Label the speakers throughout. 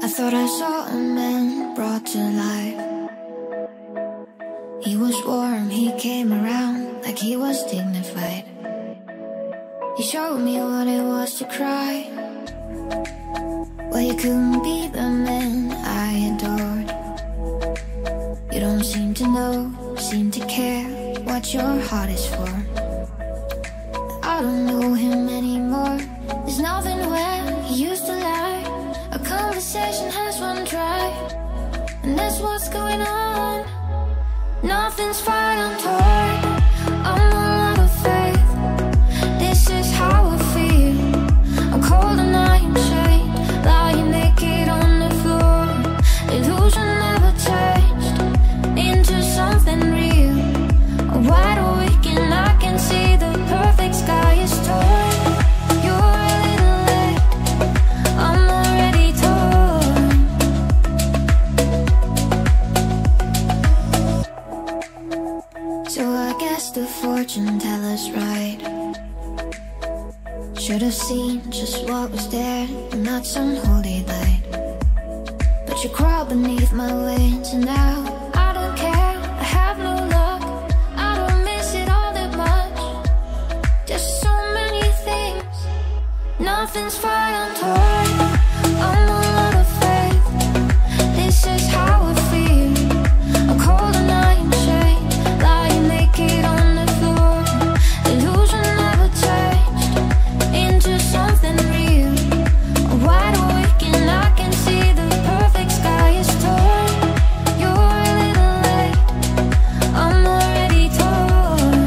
Speaker 1: I thought I saw a man brought to life. He was warm, he came around like he was dignified. He showed me what it was to cry. Well, you couldn't be the man I adored. You don't seem to know, seem to care what your heart is for. I don't know him anymore. There's nothing where he used to lie. Our conversation has run dry, and that's what's going on. Nothing's fine, I'm torn, I'm all out of faith. This is how I feel. I'm cold and I am chained, lying naked on the floor. Illusion never changed into something real. I'm wide awake and I can see the perfect sky is torn. You're a little late, I'm already torn. So I guess the fortune teller's right. Should've seen just what was there and not some holy light. But you crawl beneath my wings and now I don't care, I have no luck. I don't miss it all that much. Just so many things. Nothing's fine, I'm torn, I'm all out of faith. This is how I feel. I'm cold and I am chained, lying naked on the floor. Illusion never changed into something real. I'm wide awake and I can see the perfect sky is torn. You're a little late, I'm already torn.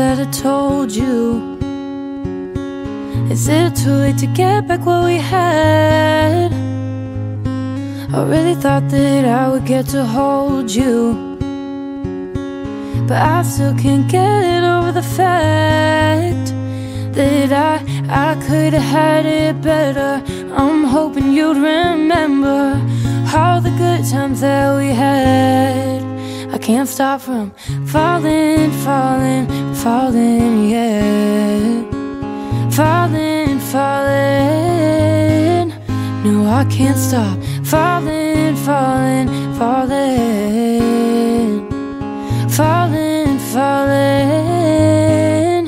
Speaker 2: that I told you? Is it too late to get back what we had? I really thought that I would get to hold you, but I still can't get over the fact that I could have had it better. I'm hoping you'd remember all the good times that we had. I can't stop from falling, falling, falling, yeah. Falling, falling. No, I can't stop falling, falling, falling. Falling, falling.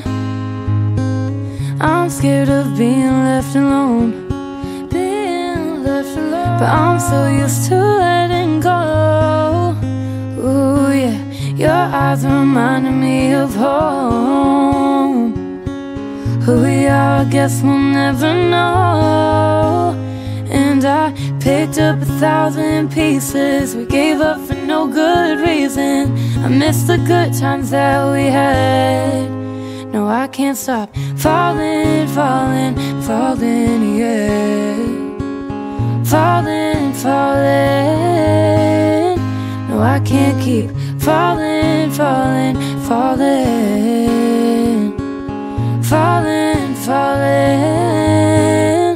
Speaker 2: I'm scared of being left alone, being left alone, but I'm so used to letting go. Ooh yeah, your eyes reminding me of home. Who we are, I guess we'll never know. And I picked up 1,000 pieces we gave up for no good reason. I miss the good times that we had. No, I can't stop falling, falling, falling, yeah. Falling, falling. No, I can't keep falling, falling, falling. Falling, falling.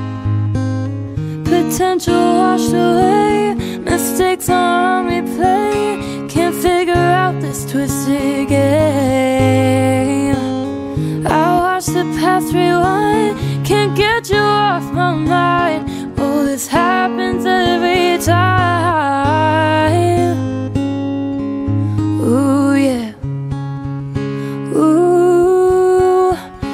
Speaker 2: Potential washed away, mistakes on replay. Can't figure out this twisted game. I watch the past rewind, can't get you off my mind. Oh, this happens every time. Ooh yeah. Ooh,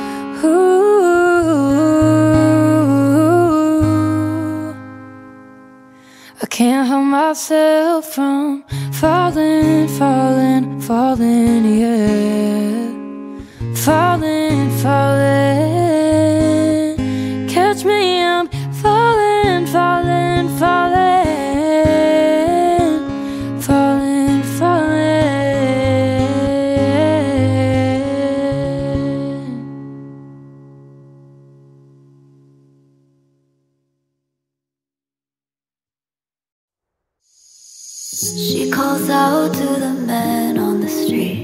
Speaker 2: ooh. I can't help myself from falling, falling, falling, yeah. Falling, falling. Catch me, I'm falling, falling, falling. Falling, falling.
Speaker 1: She calls out to the man on the street.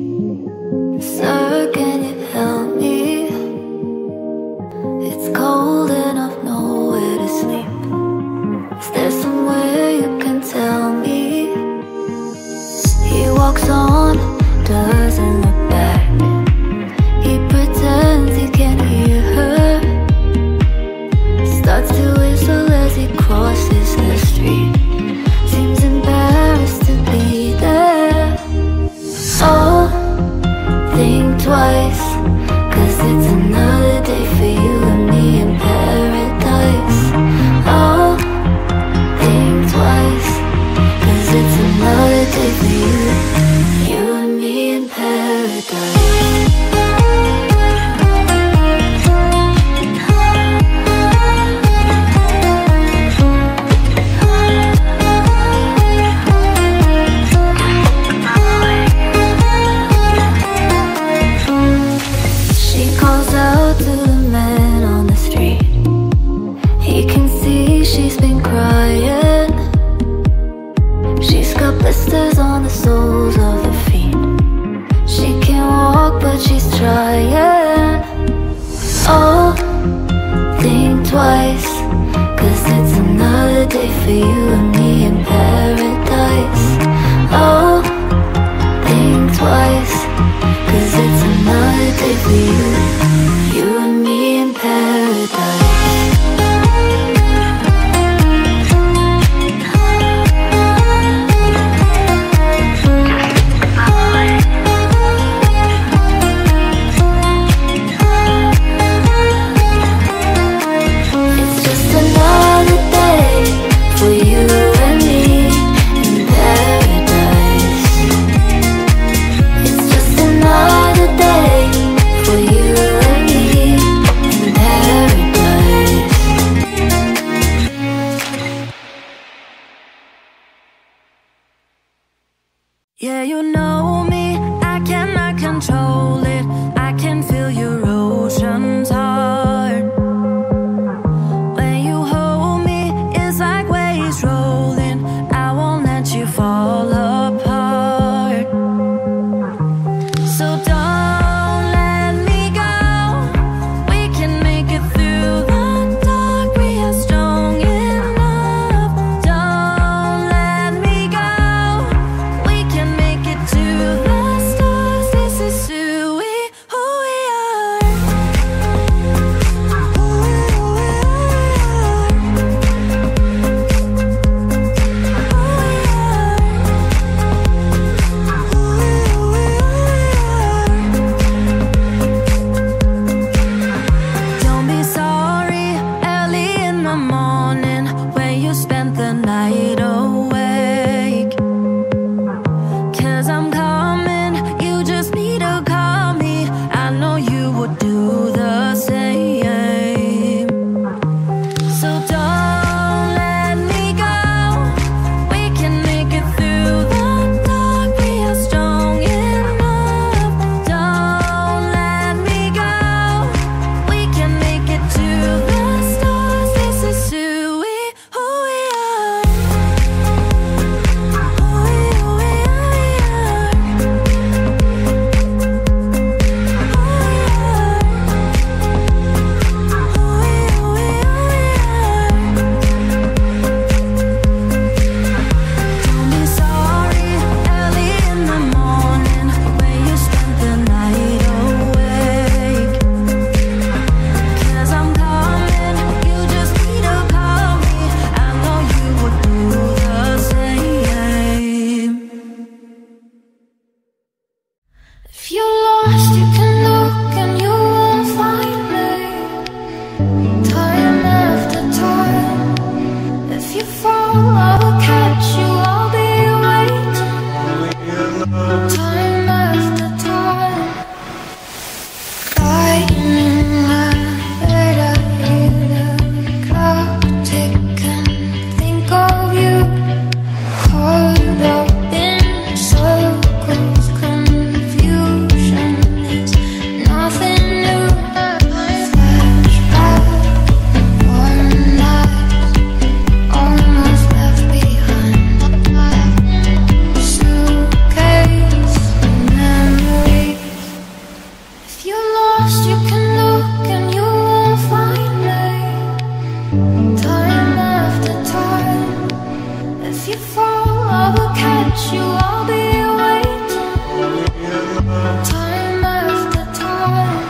Speaker 1: Sir, can you help me? It's cold and I've nowhere to sleep. Is there somewhere you can tell me? He walks on, doesn't look back. He pretends he can't hear her. Starts to whistle as he crosses the street. Seems embarrassed to be there. Oh, think twice, 'cause it's another day for you and me in paradise. Oh, think twice, 'cause it's another day for you, you and me in paradise. Blisters on the soles of her feet. She can't walk but she's trying. Oh, think twice, 'cause it's another day for you and me in paradise. Oh, think twice, 'cause it's another day for you, you and me in paradise.
Speaker 2: Yeah, you know me, I cannot control control it. I can feel your ocean's heart. When you hold me, it's like waves rolling. I won't let you fall apart. So don't let me go. We can make it through the dark. We are strong enough. Don't let me go. We can make it to the stars. This is who we are. Who we Don't be sorry early in the morning when you spent the night awake. 'Cause I'm coming, you just need to call me. I know you would do the same. So don't let me go. We can make it through the dark. We are strong enough. Don't let me go. We can make it to the stars. This is who we are. Who we are. Don't be sorry early in the morning when you spent the night awake. 'Cause I'm coming, you just need to call me. I know you would do the same. If you're lost, you can look and you will find me. Time after time. If you fall, I will catch you. I'll be waiting. Time after time. Lightning light, I hear the clock tick and think of you. Caught up in circles, confusion is nothing new. Flashback, one night, almost left behind. Suitcase, memories. If you're lost, you can look and you will find me. Time after time. If you fall, I will catch you. I'll be waiting. Time after time.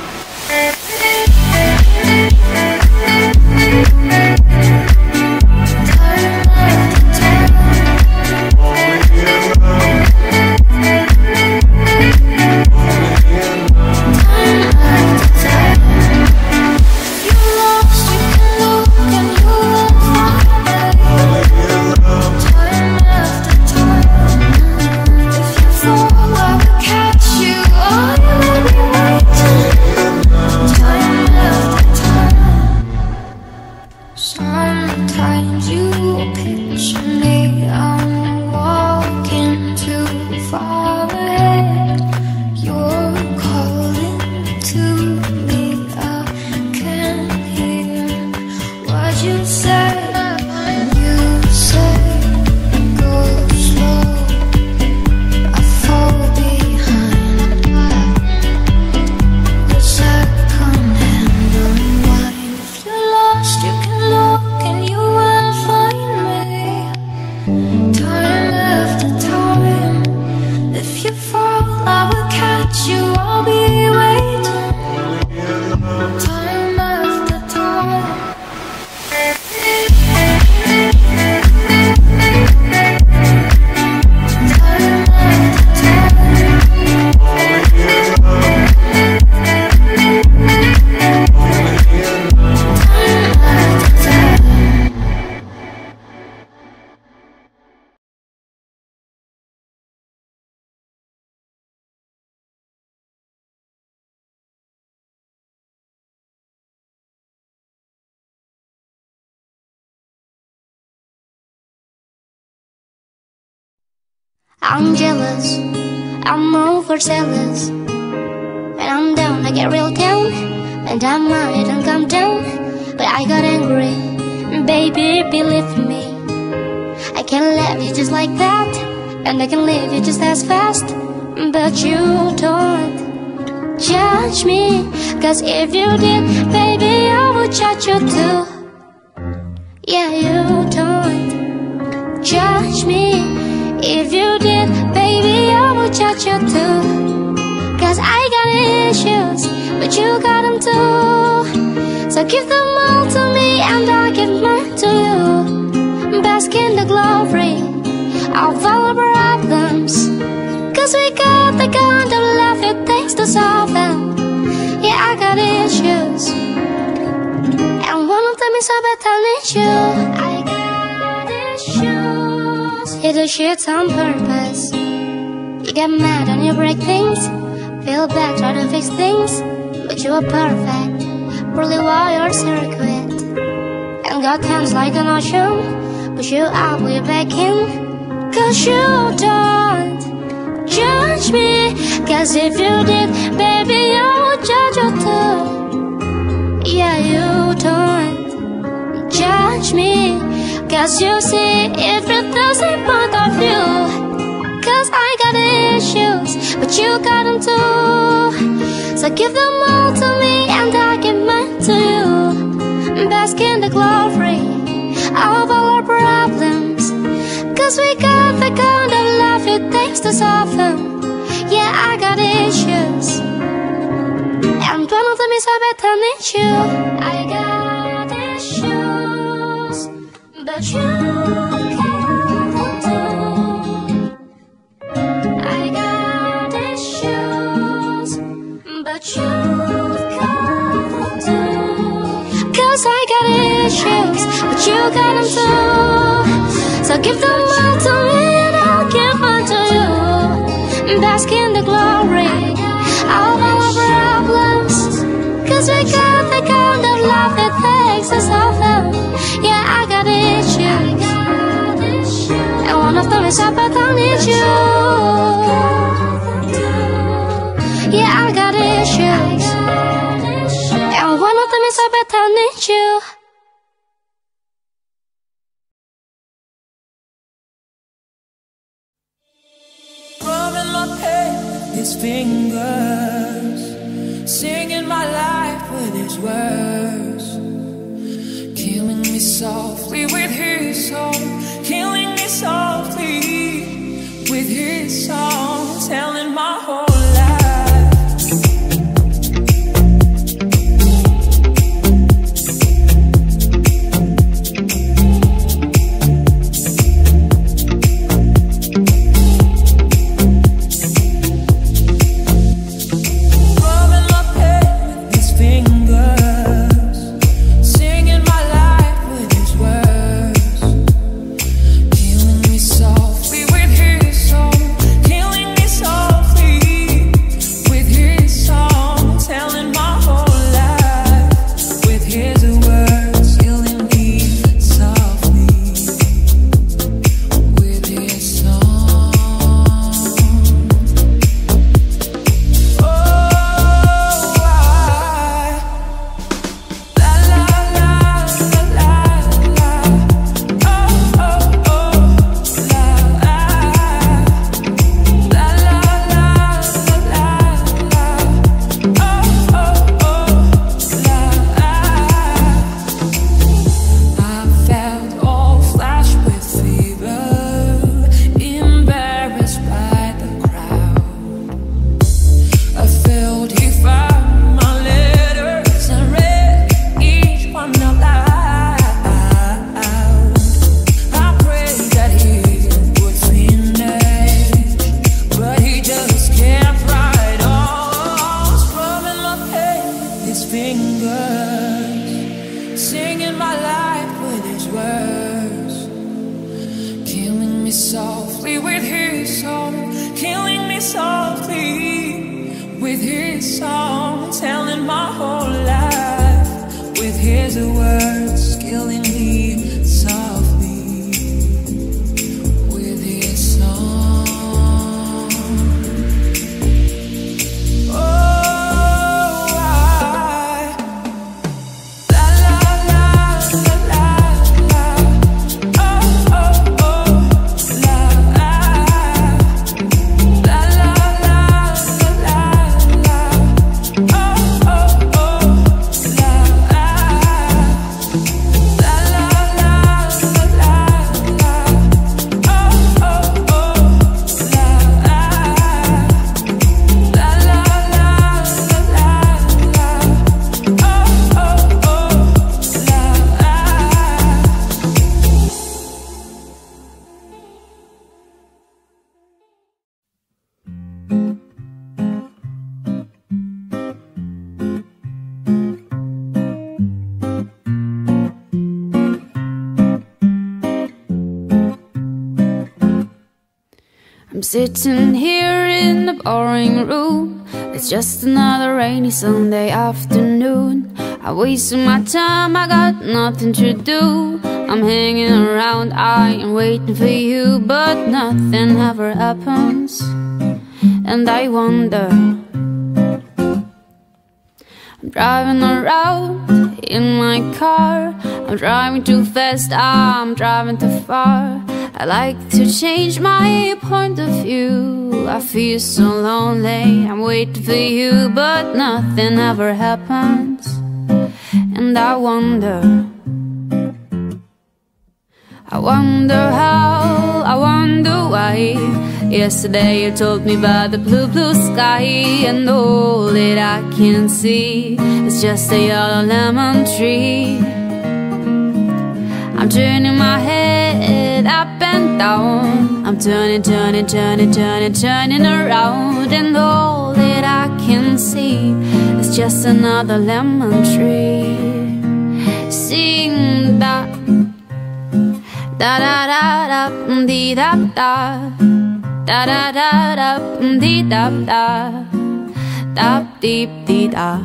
Speaker 2: Time after time. If you're lost, you can look and you will find me. Time after time. If you fall, I will catch you. I will be waiting. Time after time. Sometimes you picture me. I'm walking too far ahead. You're calling to me. I can't hear what you say. You say go slow. I fall behind. Wish I can't handle mine. If you're lost, you can look and you will find me. Time after time. If you fall, I will catch you. I'll be waiting. Time after time. Time
Speaker 3: I'm jealous, I'm overzealous. I get real down, and I mightn't come down, but I got angry. Baby, believe me, I can leave you just like that, and I can leave you just as fast. But you don't judge me, 'cause if you did, baby, I would judge you too. Yeah, you don't judge me. If you did, baby, I would judge you too. 'Cause I got issues, but you got them too. So give them all to me, and I'll give mine to you. Bask in the glory of our problems, 'cause we got the kind of love it takes to solve them. Yeah, I got issues, and one of them is I better need you. I got issues. You do shit on purpose. You get mad and you break things. Feel bad trying to fix things, but you are perfect. Really wired circuit, and got hands like an ocean. Push you out, we back in. 'Cause you don't judge me, 'cause if you did, baby, I would judge you too. Yeah, you don't judge me, 'cause you see it from the same point of view. 'Cause I got issues, but you got them too. So give them all to me, and I give mine to you. Bask in the glory of all our problems, 'cause we got the kind of love it takes to solve them. Yeah, I got issues, and one of them is I better need you. I got issues, but you can't do. I got issues, but you can't do. 'Cause I got issues, but you got them too. So give them all to me, and I'll give mine to you. Bask in the glory of all our problems, 'cause we got the kind of love that takes us off them. Yeah, I got issues, and one of them is I better need you. Yeah, I got issues, and one of them is I better need you.
Speaker 2: Rubbing my pain with his fingers, singing my life with his words, killing me softly with his song, killing me softly with his song, telling my whole life. Softly with his song, killing me softly with his song, telling my whole life with his words, killing me softly with his song. Oh, I'm sitting here in the boring room. It's just another rainy Sunday afternoon. I wasted my time, I got nothing to do. I'm hanging around, I am waiting for you, but nothing ever happens. And I wonder, I'm driving around in my car. I'm driving too fast, I'm driving too far. I like to change my point of view. I feel so lonely, I'm waiting for you, but nothing ever happens. And I wonder how, I wonder why. Yesterday you told me about the blue, blue sky, and all that I can see is just a yellow lemon tree. I'm turning my head up and down. I'm turning, turning, turning, turning, turning around, and all that I can see is just another lemon tree. Sing da da da da da dee da da da da da da dee da da da dee dee da.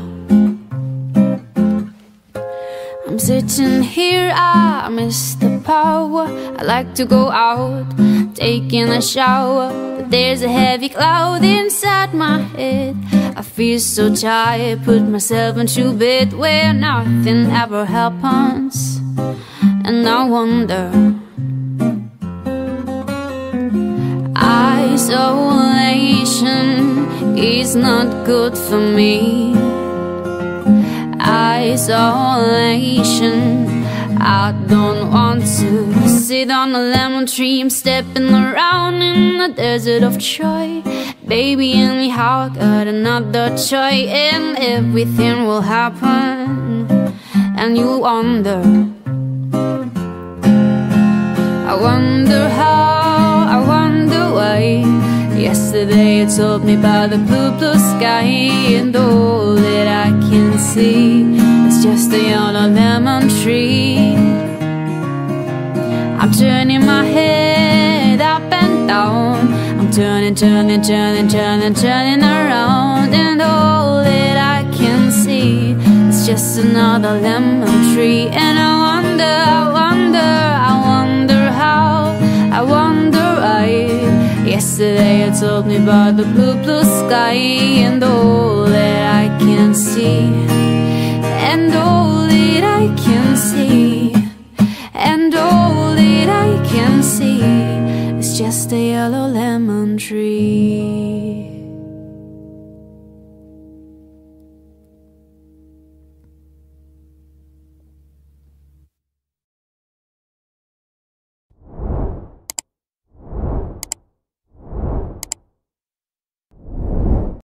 Speaker 2: I'm sitting here, I miss the power. I like to go out, taking a shower, but there's a heavy cloud inside my head. I feel so tired, put myself into bed where nothing ever happens. And I wonder, isolation is not good for me. Isolation, I don't want to sit on a lemon tree. I'm stepping around in a desert of joy. Baby, anyhow, I got another toy, and everything will happen. And you wonder, I wonder how, I wonder why. Yesterday you told me about the blue, blue sky, and all that I can see is just a yellow lemon tree. I'm turning my head up and down. I'm turning, turning, turning, turning, turning around, and all that I can see is just another lemon tree. And I wonder, I wonder, I wonder how, I wonder why. Yesterday you told me about the blue, blue sky, and all that I can see, and all that I can see, and all that I can see is just a yellow lemon tree.